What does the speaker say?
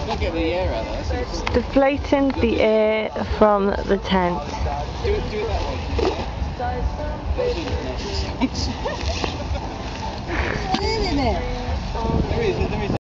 Get the air out there. Deflating the air from the tent. Do it that way. There is